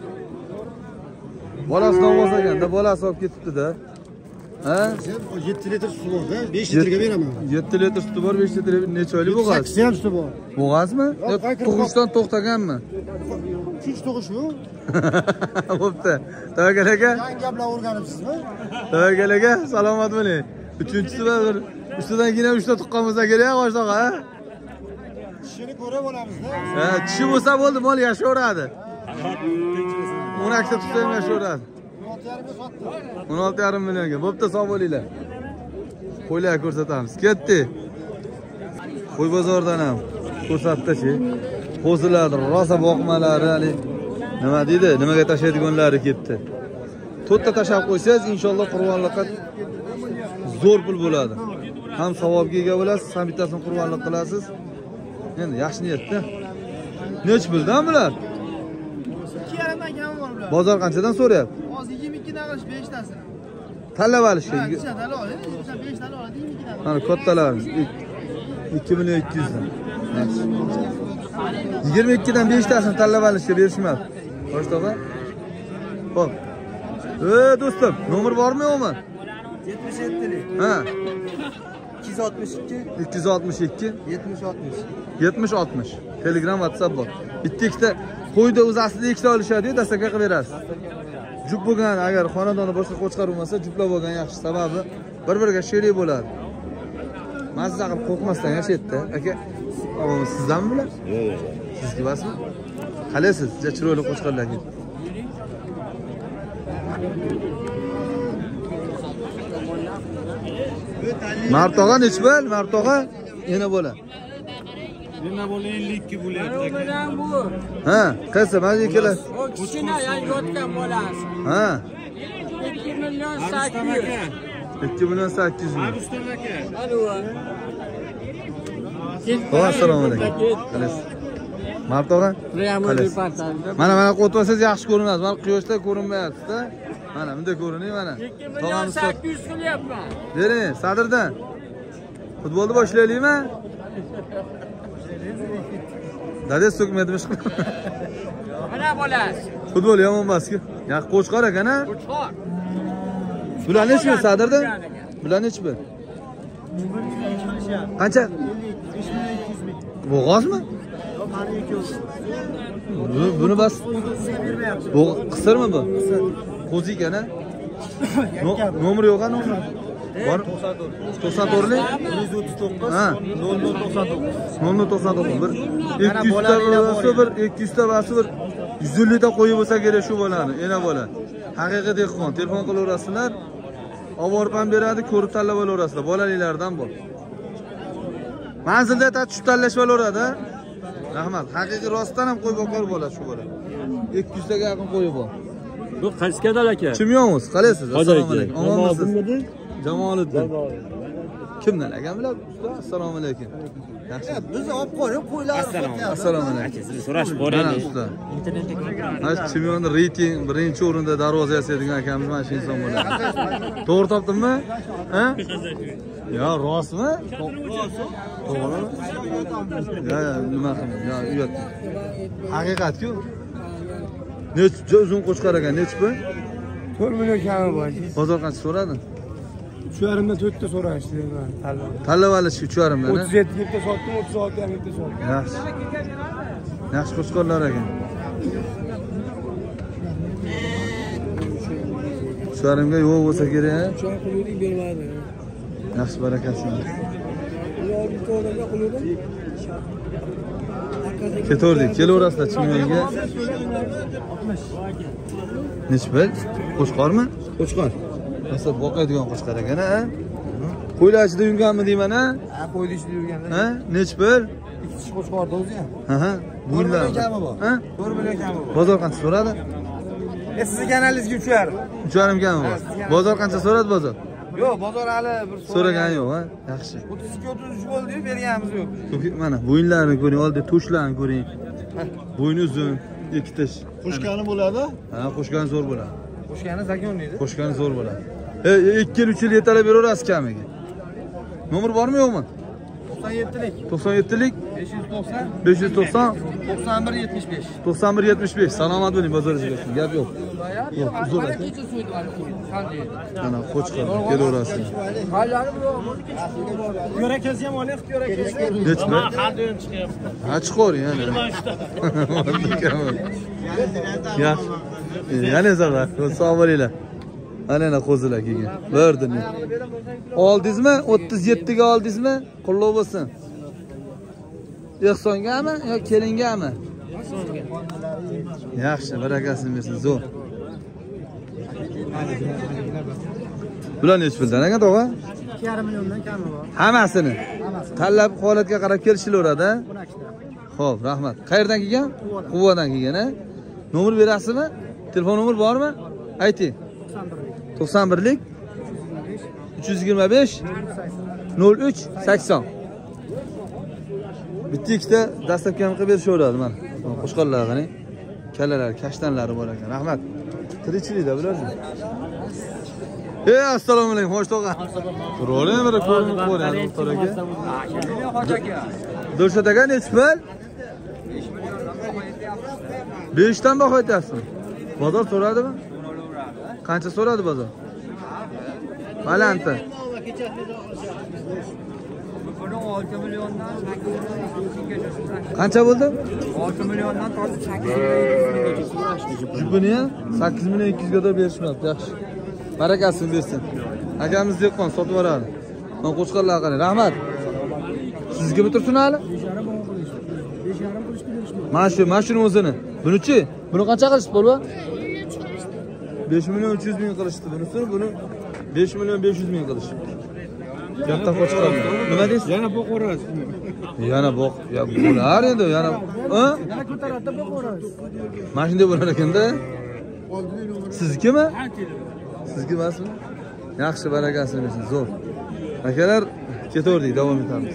Bolasi olmasa ekanda, bolasi olib ketibdi-da. Ha? yetti litr suti bor-da, besh litrga beraman. yetti litr suti bor, besh litr necha oylik bo'g'az? sakkiz ham suti bor. Bo'g'azmi? Tug'ishdan to'xtaganmi? Uchinchi tug'ish-ku. Bo'pti. Tavakkal aka. Yangi gaplar o'rganibsizmi? Tavakkal aka, salomat bo'ling. Uchinchisi va bir ustidan yana uchta tuqqan bo'lsa kerak, qo'shtoq, ha? Tishini ko'rib olamiz-da. Ha, tishi bo'lsa bo'ldi, mol yashaveradi. o'n ikkita tutsa ham yashaveradi. o'n olti yarim millionga. Bo'pti, sog' bo'linglar. Qo'ylar ko'rsatamiz. Ketdi. Qo'y bozordan ham ko'rsatdi-chi. Qo'zilar, rosa boqmalari, hali nima deydi? Nimaga tashlaydiganlari ketdi. To'rtta tashab qo'ysangiz, inshaalloh qurbonlikqa zo'r pul bo'ladi. Ham savobga ega bo'lasiz, ham bittasini qurbonlik qilasiz. Endi yaxshi niyatda. Nech puldan bular? ikki yarim dan kami bor bular. Bozor qanchadan so'rayapti? Hozir yigirma ikki dan qilish besh tasi. Tanlab olishga. Ha, ikkita tanlab oladi. besh tani oladi, yigirma ikki dan. Mana kattalar ikki million ikki yuz dan. yigirma ikki dan besh tasini tanlab olishga berishmadi. Boshqa? Xo'p. Ey do'stim, nomer bormi yo'qmi? yetmish yettilik. Ha. ikki yuz oltmish ikki, ikki yuz oltmish ikki, yetmish oltmish. yetmish oltmish. Telegram, WhatsApp bor. Bitta ikkita qo'yda o'z aslida ikkita olishadi-yu, dastaka qilib berasiz. Jup bo'lgan, agar xonadonda boshqa qo'chqar bo'lmasa, juplab bo'lgan yaxshi, sababi bir-biriga sherik bo'ladi. Mazza qilib qo'rqmasdan yashaydi-da. Aka, avval sizdanmi bular? Yo'q, yo'q. Sizniki emasmi? Qalaysiz? Juda chiroyli qo'chqarlar ekan. Martog'a nech bo'l? Martog'a yana bo'la. Nima bo'la ellik ikki bo'lyapti. bu. Ha, qaysi? Mana ikkala. O kichkina yotgan bolasi. Ha. ikki million sakkiz yuz. ikki million sakkiz yuz ming. Rustam aka. Alo. Xo'p, assalomu alaykum. Qalaysiz? Martog'a? Qalaysiz? Mana mana qo'tvasangiz yaxshi ko'rinadi. Mana quyoshda ko'rinmayapti-da. Mana bunda ko'rining mana. Tog'amiz sakkiz yuz qilyapman. Bering, Sadirdan. Futbolni boshlaylikmi? Dades so'kmaydimi ish qilib. Mana bolasi. Futbol yomon emas-ku. Yaxshi qo'chqor ekan-a? Qo'chqor. Bular nechmi Sadirdan? Bular nechmi? Qancha? Bo'g'ozmi? Bu buni bas. Bu qisirmi bu? Qo'zi ekan-a? Nomer yo'q-a, nomer? Bor? to'qson to'rtlik? yuz o'ttiz to'qqiz. Ha, nol nol to'qson to'qqiz. nol nol to'qson to'qqiz. bir ikki yuz ta basi bir, ikki yuz ta basi bir yuz ellik ta qo'yib bo'lsa kerak shu bolani, ena bola. Haqiqiy dehqon, telefon qilaverasizlar. Olib borib ham beradi, ko'rib tanlab olaverasizlar. Bolaliklardan bor. Manzilda ta tushib tanlash bo'laveradi. Rahmat. Haqiqiy rostdan ham qo'y boqar bola shu bola. ikki yuz taga yaqin qo'yi bor. Bu qaysi kadar aka? Chimyonmiz, qalaysiz? Assalomu alaykum. Omonmisiz? Jamoliddin. Kimdan akam bilan? Assalomu alaykum. Yaxshi. Biz olib qo'yib qo'ylarni. Assalomu alaykum. Sizni so'rash bor edi. Usta. Internetda Chimyonni reyting birinchi o'rinda darvoza yasaydigan akamiz mana shu inson bo'ladi. To'g'ri topdimmi? Ha? Yo, rostmi? To'g'rimi? Ya, nima qildim? Yo, uyatdim. Haqiqat-ku. Necha uzun qo'chqar ekan, necha pul? to'rt million kami bor. Bozor qancha so'radi? uch yarim dan to'rt ta so'rashdi men tanlab. Tanlab olish uch yarim dan. o'ttiz yetti ga sotdim, o'ttiz olti ga sotdim. Yaxshi. Yaxshi qo'chqorlar ekan. uch yarim ga yo'q bo'lsa kerak. uch yarim pullik bermadi. Yaxshi barakasi. Ketordik, kelaverasizlar Chimyonga. Nech pul? Qo'chqormi? Qo'chqor. Asab boqadigan qo'chqor ekan, ha? Qo'ylar ichida yurganmi deyman, ha? Ha, qo'ydi ichida yurganda. Ha? Nech pul? ikki kishi qo'chqorda o'zi ham. Ha ha. to'rt million kami bor. Ha? to'rt million kami bor. Bozor qancha so'radi? E sizni kanalingizga uch yarim. uch yarim kami bor. Bozor qancha so'radi bozor? Yo'q, bozor hali bir So'ragan yo'q, ha? Yaxshi. o'ttiz ikki o'ttiz uch bo'ldi-yu, berganimiz yo'q. Ko'p mana bo'yinlarini ko'ring, oldi to'shlarni ko'ring. Bo'yni uzun, ikki tish. Qo'shgani bo'ladi? Ha, qo'shgan zo'r bo'ladi. Qo'shgani zakon deydi. Qo'shgan zo'r bo'ladi. E, ikki yil, uch yil yetalab beraverasiz kamiga. Nomer bormi yo'qmi? to'qson yettilik. to'qson yettilik besh yuz to'qson besh yuz to'qson to'qson bir yetmish besh. to'qson bir yetmish besh. Salomat bo'ling, bozoringizga olsin. Gap yo'q. Yo'q, uzr aka. Mana qo'chqor kelaverasiz. Yo'rakasi ham oling, yo'rakasi. Nechmi? Ha, hadin chiqyapti. Ha, chiqoring yana. yigirma uchta. Yaxshi. Yana zarra. Sog' bo'linglar. Ana qo'zilar kelgan. Birdin. Oldingizmi? o'ttiz yetti ga oldingizmi? Qullov bo'lsin. Ehsongami yo kelingami? Yaxshi, barakasini bersin, zo'r. Bular nech puldan ekan, tog'a? ikki yarim milliondan kami bor. Hammasini. Tanlab holatga qarab kelishilaveradi. Xo'p, rahmat. Qayerdan kelgan? Quvadan kelgan, ha? Nomer berasizmi? Telefon nomer bormi? Ayting. to'qson birlik uch yuz yigirma besh nol uch sakson. Bitta ikkita dastlabkam qilib berishaveradi mana. Qo'shqonlar qarang. Kallalar, kashtanlari bor ekan. Rahmat. Tirikchilikda bularni. Ey, assalomu alaykum, xo'sh tog'a. To'g'ri, bir ko'rinib qo'yadi doktor aka. Hoji aka. Dilshod aka nech pul? besh dan baho aytyapsizmi? Bozor so'radimi? Qancha so'radi bozor? Balanti. olti milliondan Qancha bo'ldi? olti milliondan tortib sakkiz milliongacha so'rashdi. Jupini sakkiz million ikki yuz ga berishmayapti. Yaxshi. Barakasini bersin. Akamiz dehqon sotib yuboradi. Men qo'chqorlar qarang. Rahmat. Sizga bitirsin hali? Mana shu, mana shuni o'zini. Buni-chi? Buni qancha qilishdi bo'ldi? besh million uch yuz ming qilishdi bunisi. Buni besh million besh yuz ming qilishdi. Katta qo'chqor. Nima deysiz? Yana boqorasiz. Yana boq. Ya bo'lar endi, yana. Ha? Yana ko'taradi boqorasiz. Mana shunday bo'lar ekanda. Siznikimi? Sizga emasmi? Yaxshi, barakasini bersin, zo'r. Akalar, ketaverdik, davom etamiz.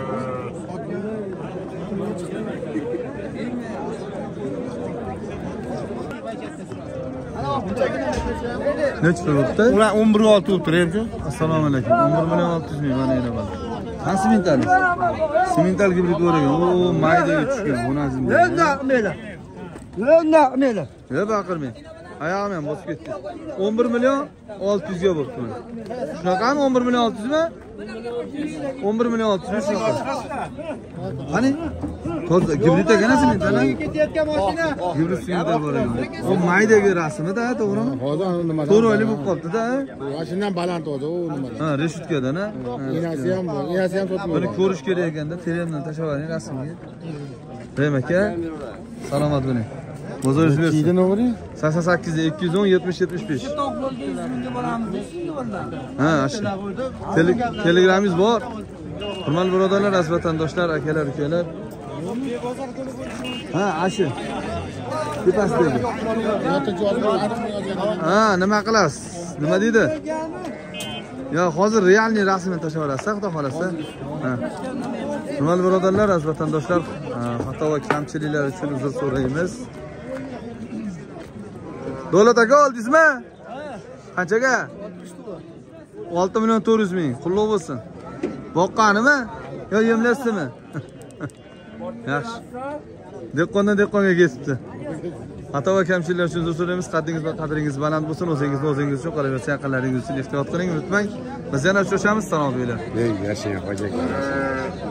Nech pul bo'libdi? Ular o'n bir olti o'tir endi. Assalomu alaykum. o'n bir million olti yuz ming mana yana bor. Qani simentali? Simental gibrid o'ragan. O, maydaga tushgan, bunazim. Yo'nda qilmaylar. Yo'nda qilmaylar. Ya baqirmang. Oyog'im ham bosib ketdi. o'n bir million olti yuz ga bo'libdi mana. Shunaqami o'n bir million olti yuz mi? o'n bir million olti yuz shunqa. Qani? To'g'ri, gibrid ekan simentali. Ketayotgan mashina. Gibrid simental bor ekan. O maydagi rasmida, to'g'rimi? Hozir nima? to'rt oylik bo'lib qolibdi-da. Mashinadan baland o'zi, u nima? Ha, reshutkadan, ha. Enasi ham bor, enasi ham sotib Buni ko'rish kerak ekanda, telemdan tashlab oling rasmga. Rem aka, salomat bo'ling. Bozorish bersin. Kiydi ne oluyor? sakson sakkiz ikki yuz o'n yetmish yetmish besh. To'q bo'lgan yuz mingga boramiz deysiz yo'ldan. Ha, ashi. Telegramingiz bor. Hurmatli birodarlar, aziz vatandoshlar, akalar, ukalar. Ha, ashi. Tepasidagi. Ha, nima qilasiz? Nima deydi? Ya hozir realniy rasmini tashlab olasiz, xudo xolasa. Ha. Hurmatli birodarlar, aziz vatandoshlar, xato va kamchiliklar uchun uzr so'raymiz. Davlat aka oldingizmi? Qanchaga? olti million to'rt yuz ming. Qutlug' bo'lsin. Boqqanimi? Yo yemlasizmi? Yaxshi. Dehqondan dehqonga ketibdi. Xato va kamchiliklar uchun uzr so'raymiz. Qaddingiz va qadringiz baland bo'lsin. O'zingizni o'zingiz uchun, qolaversa yaqinlaringiz uchun ehtiyot qiling, unutmang. Biz yana uchrashamiz. Salom beylar. Yashang, hoji aka.